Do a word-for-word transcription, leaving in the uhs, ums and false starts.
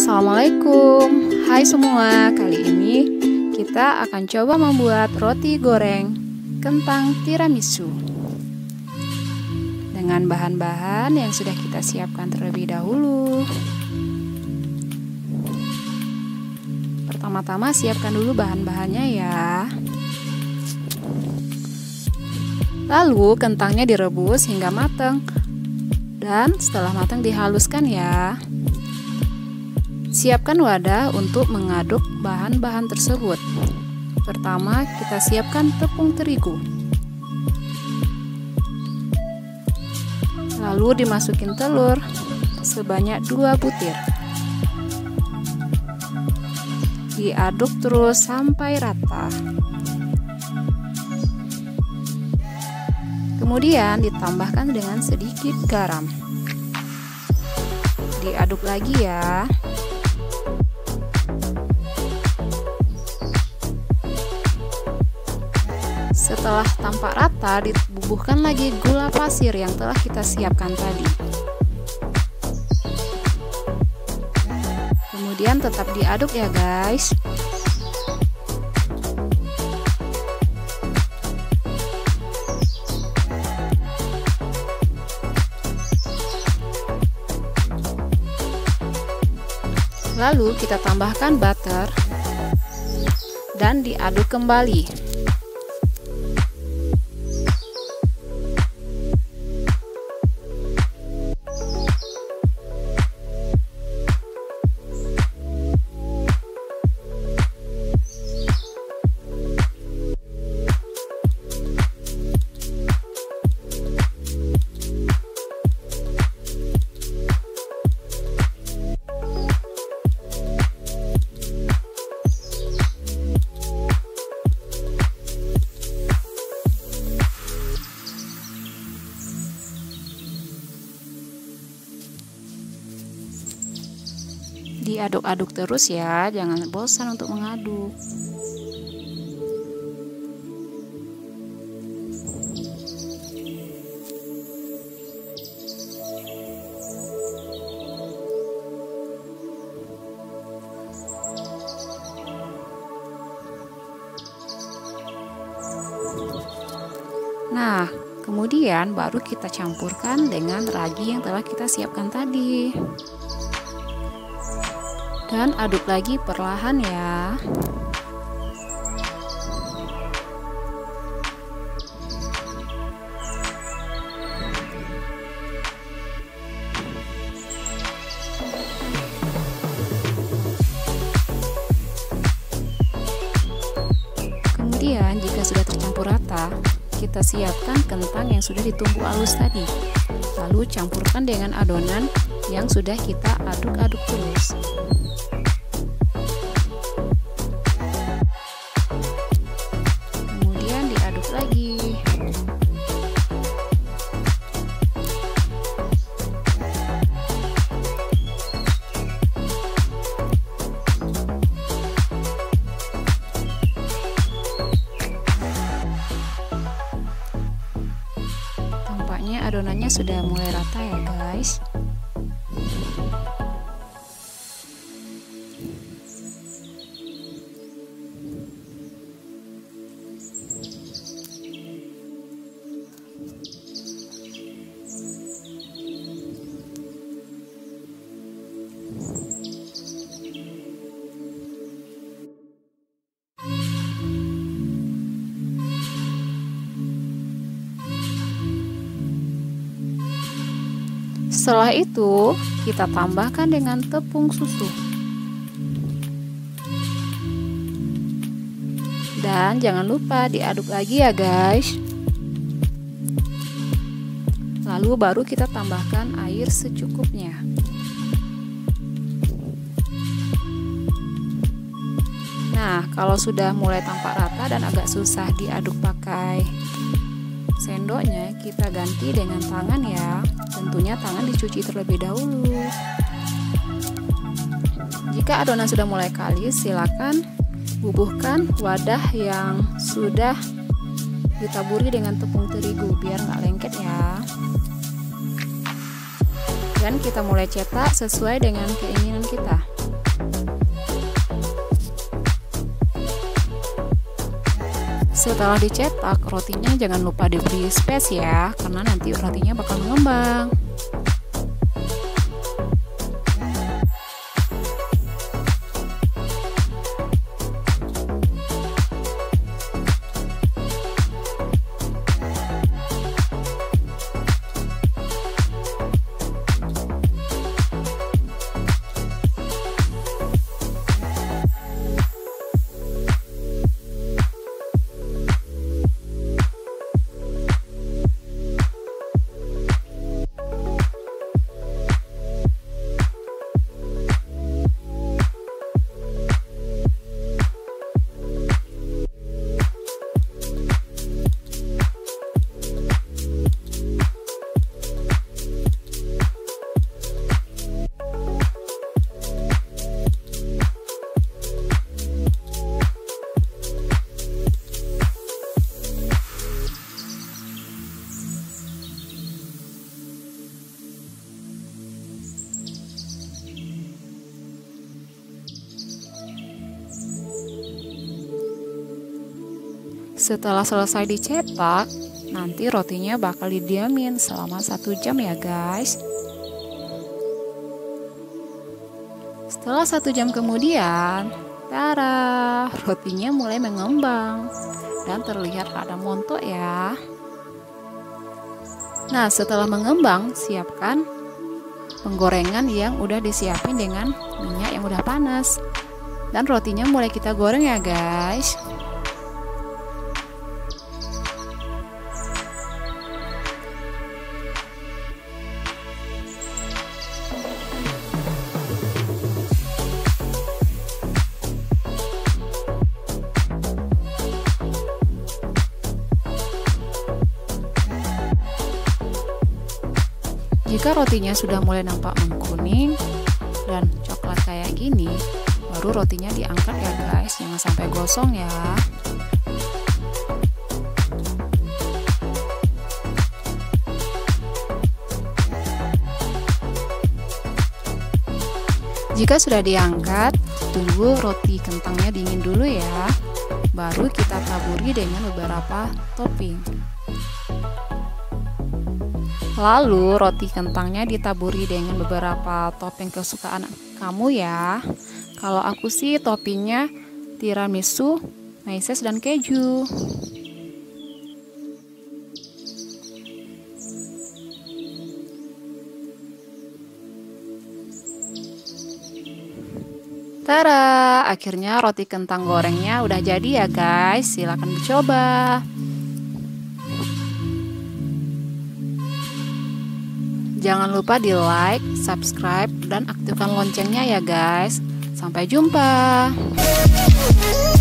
Assalamualaikum, hai semua. Kali ini kita akan coba membuat roti goreng kentang tiramisu dengan bahan-bahan yang sudah kita siapkan terlebih dahulu. Pertama-tama siapkan dulu bahan-bahannya ya. Lalu kentangnya direbus hingga matang, dan setelah matang dihaluskan ya. Siapkan wadah untuk mengaduk bahan-bahan tersebut. Pertama, kita siapkan tepung terigu. Lalu dimasukin telur sebanyak dua butir. Diaduk terus sampai rata. Kemudian ditambahkan dengan sedikit garam. Diaduk lagi ya. Setelah tampak rata, dibubuhkan lagi gula pasir yang telah kita siapkan tadi. Kemudian tetap diaduk ya guys. Lalu kita tambahkan butter dan diaduk kembali. Diaduk-aduk terus ya, jangan bosan untuk mengaduk. Nah, kemudian baru kita campurkan dengan ragi yang telah kita siapkan tadi. Dan aduk lagi perlahan ya. Kemudian jika sudah tercampur rata, kita siapkan kentang yang sudah ditumbuk halus tadi. Lalu campurkan dengan adonan yang sudah kita aduk-aduk terus. Lagi. Tampaknya adonannya sudah mulai rata ya guys. Setelah itu, kita tambahkan dengan tepung susu. Dan jangan lupa diaduk lagi ya guys. Lalu baru kita tambahkan air secukupnya. Nah, kalau sudah mulai tampak rata dan agak susah diaduk pakai sendoknya, kita ganti dengan tangan ya. Tentunya tangan dicuci terlebih dahulu. Jika adonan sudah mulai kalis, silakan bubuhkan wadah yang sudah ditaburi dengan tepung terigu biar nggak lengket ya. Dan kita mulai cetak sesuai dengan keinginan kita. Setelah dicetak, rotinya jangan lupa diberi space ya, karena nanti rotinya bakal mengembang. Setelah selesai dicetak, nanti rotinya bakal didiamin selama satu jam ya guys. Setelah satu jam kemudian, tara, rotinya mulai mengembang dan terlihat ada montok ya. Nah, setelah mengembang, siapkan penggorengan yang udah disiapin dengan minyak yang udah panas. Dan rotinya mulai kita goreng ya guys. Jika rotinya sudah mulai nampak mengkuning dan coklat kayak gini, baru rotinya diangkat ya guys, jangan sampai gosong ya. Jika sudah diangkat, tunggu roti kentangnya dingin dulu ya, baru kita taburi dengan beberapa topping. Lalu roti kentangnya ditaburi dengan beberapa topping kesukaan kamu ya. Kalau aku sih toppingnya tiramisu, meses dan keju. Tara, akhirnya roti kentang gorengnya udah jadi ya guys. Silahkan dicoba. Jangan lupa di like, subscribe, dan aktifkan loncengnya ya guys. Sampai jumpa.